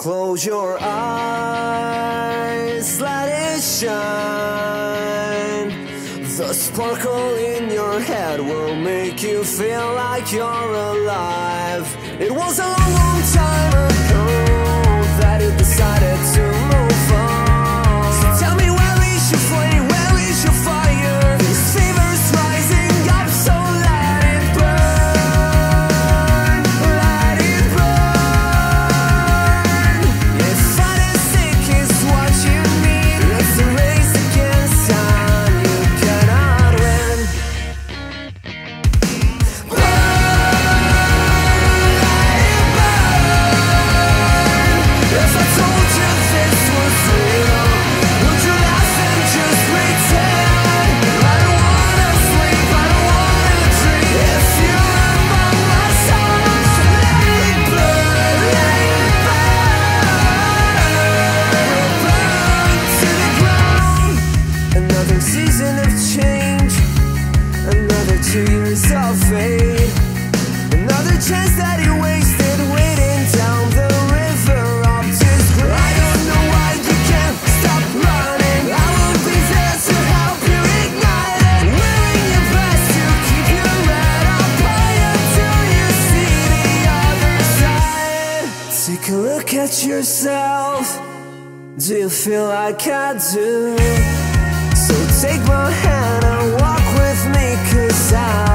Close your eyes, let it shine. The sparkle in your head will make you feel like you're alive. It was a long, long time ago that you decided to move on. So tell me, where is your flame, where is your fire? This fever's rising up, so let it burn, let it burn. If fantastic is what you need, let's race against time, you cannot win. If I told you this was real, would you laugh and just pretend? I don't wanna sleep, I don't wanna dream. If you remember my songs, let it burn, burn to the ground. Another season of change, another 2 years of fate, another chance that you wasted waiting down the river of disgrace. I don't know why you can't stop running. I will be there to help you ignite it, wearing your best to keep your head up high until you see the other side. Take a look at yourself. Do you feel like I do? So take my hand and walk with me, 'cause I